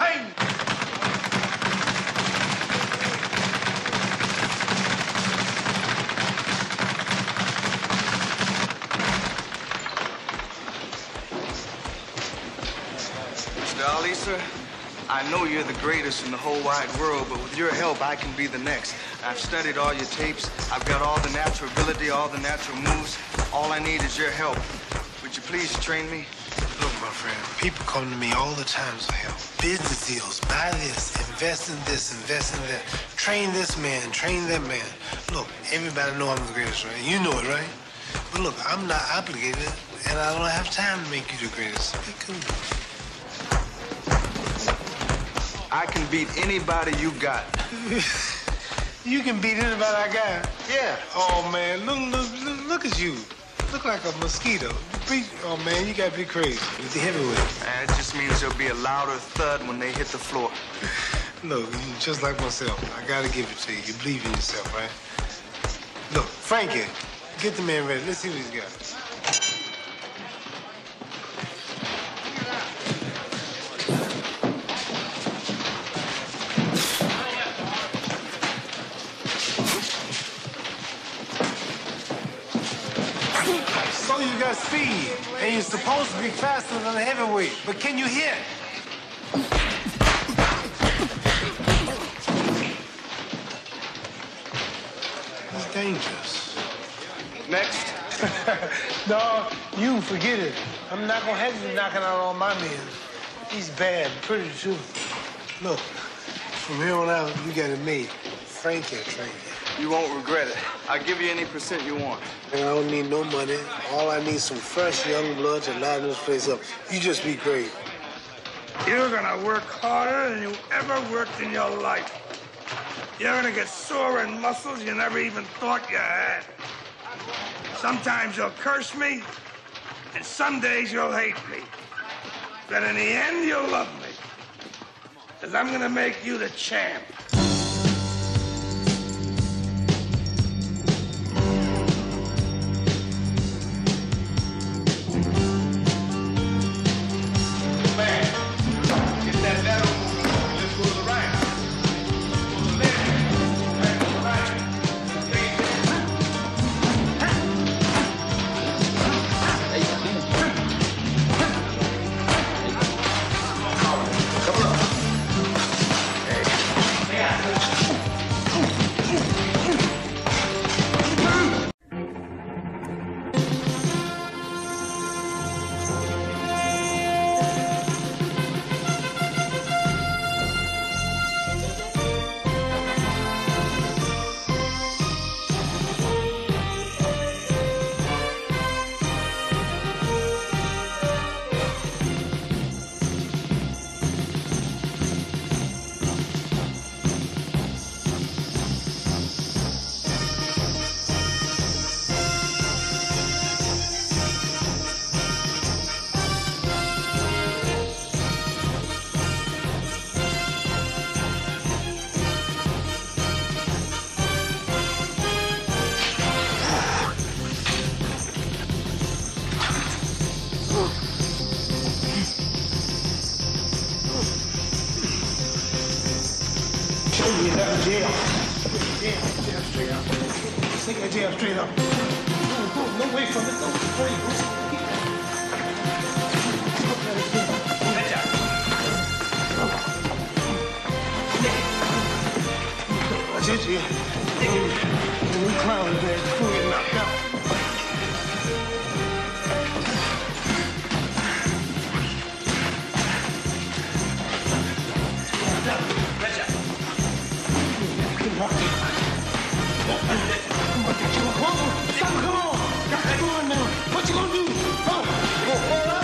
Hey! Mr. Ali, sir, I know you're the greatest in the whole wide world, but with your help, I can be the next. I've studied all your tapes. I've got all the natural ability, all the natural moves. All I need is your help. Would you please train me? Look, my friend, people come to me all the time for help. Business deals, buy this, invest in this, invest in that. Train this man, train that man. Look, everybody know I'm the greatest, right? You know it, right? But look, I'm not obligated, and I don't have time to make you the greatest. Be cool. I can beat anybody you got. You can beat anybody I got? Yeah. Oh, man, look at you. Look like a mosquito. Oh, man, you gotta be crazy. With the heavyweight. And it just means there'll be a louder thud when they hit the floor. Look, you just like myself. I gotta give it to you. You believe in yourself, right? Look, Frankie, get the man ready. Let's see what he's got. So you got speed, and you're supposed to be faster than a heavyweight, but can you hit? It's dangerous. Next. No, you forget it. I'm not gonna have you knocking out all my men. He's bad, pretty too. Look, from here on out, you got it made. Frankie train you. You won't regret it. I'll give you any % you want. Man, I don't need no money. All I need is some fresh young blood to liven this place up. You just be great. You're gonna work harder than you ever worked in your life. You're gonna get sore in muscles you never even thought you had. Sometimes you'll curse me, and some days you'll hate me. But in the end, you'll love me. Because I'm gonna make you the champ. Jail straight up. Take that jail straight up. No way from it. Watch it, yeah. We clowning bad before we get knocked out. Come on, come on. What you gonna do? Go.